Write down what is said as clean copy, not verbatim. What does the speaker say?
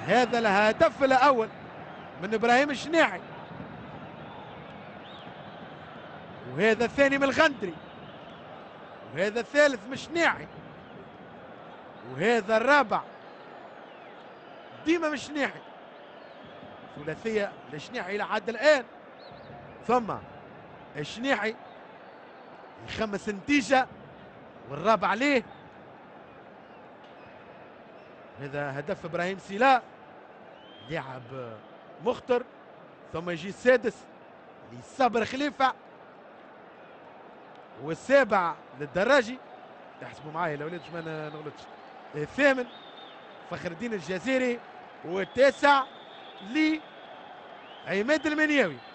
هذا الهدف الأول من إبراهيم الشناعي، وهذا الثاني من الغندري، وهذا الثالث من الشناعي، وهذا الرابع ديما من الشناعي. ثلاثية للشناعي لحد الآن، ثم الشناعي يخمس نتيجة والرابع عليه. هذا هدف إبراهيم سيلا لاعب مخطر. ثم يجي السادس لصابر خليفة، والسابع للدراجي، تحسبوا معايا لو وليتش ما نغلطش، الثامن فخر الدين الجزيري، والتاسع لعماد المنياوي.